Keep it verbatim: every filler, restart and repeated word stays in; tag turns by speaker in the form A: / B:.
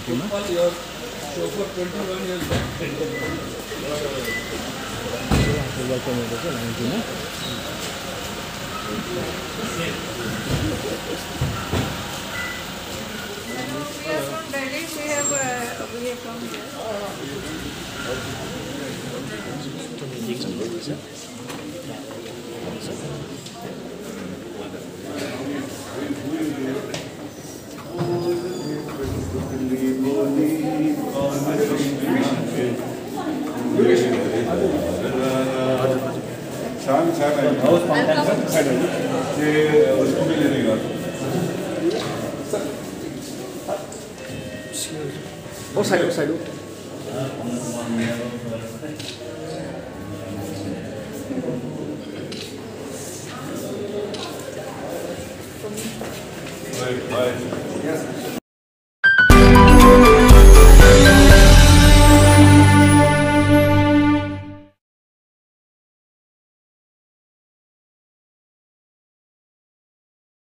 A: नाइन्टीमा football terminator चाहिँ नाइन्टीमा
B: We are from Delhi. We have uh, we are from here.
C: छान छान आहे ते वस्तू केलेली का
A: ओ साइड ओ साइड
C: Right, right. Yes.